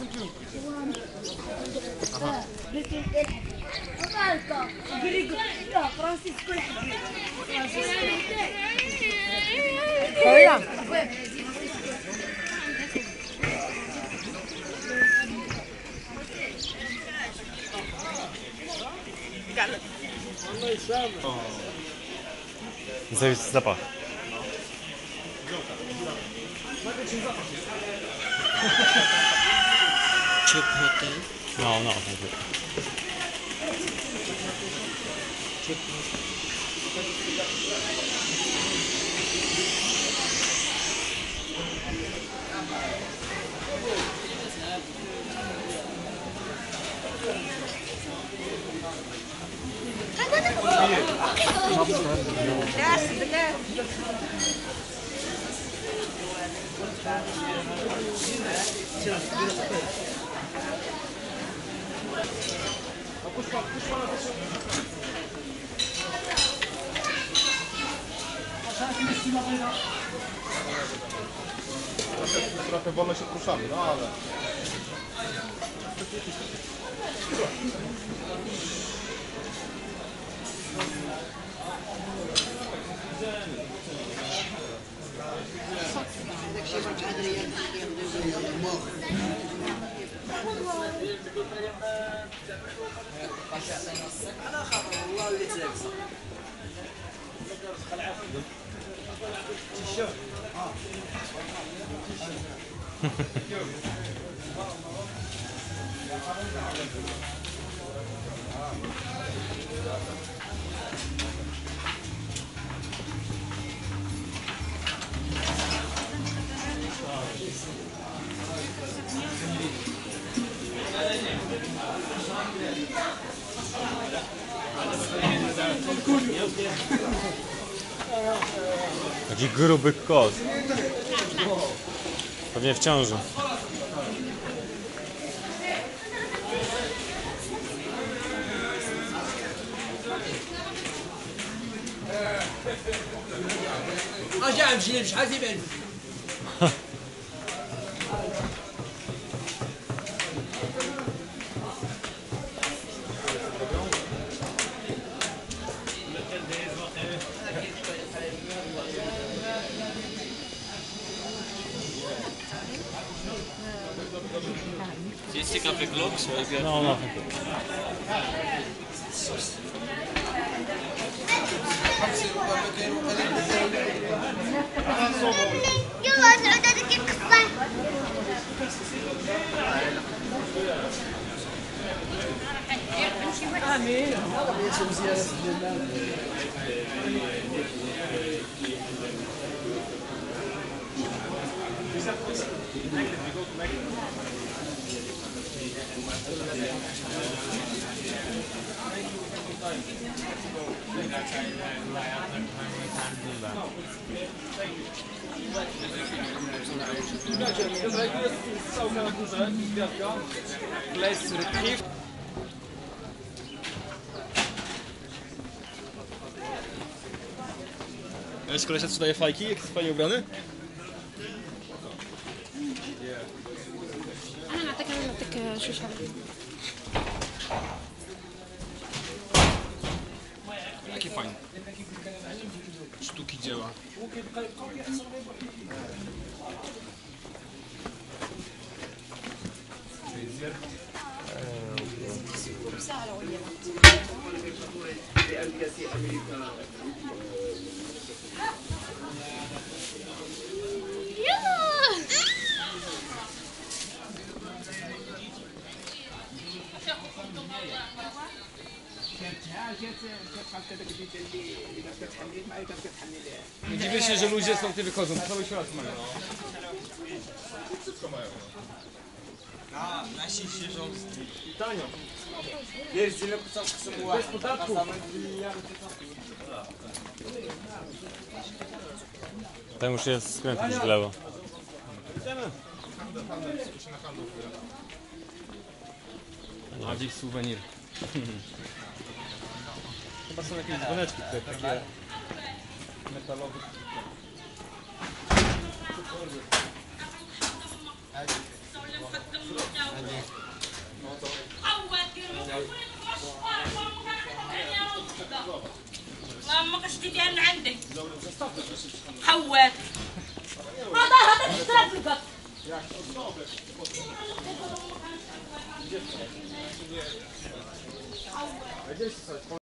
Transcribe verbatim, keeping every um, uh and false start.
Aha. Korea. Zajebiście zapach. Ciepły ten. No, no. Trochę wolno się ruszamy, no ale... Taki gruby kot. Pewnie w ciąży. Acayip şeymiş hadi ben. Jest ciekawy vlog, No, no. يلا نعود هذيك القصة. آمين. Strzałka na górze, gwiazdka. Les rybki. Wiesz, kolesia sprzedaje fajki, jak jest fajnie ubrany? أنا نعطيك أنا نعطيك شوشة. Jakie fajne. Sztuki dzieła. Nie dziwię się, że ludzie stąd nie wychodzą, cały świat mają. Wszystko mają. A, nasi świeżą. Tanio. Wiesz, ile kucał ksemuła. Bez podatku. Tam już jest skręt gdzieś w lewo. Idziemy. A dziś suwenir. Chyba są jakieś dzwoneczki tutaj takie metalowe. ما قشتي من عندك حوات هذا هذا اشتراك القط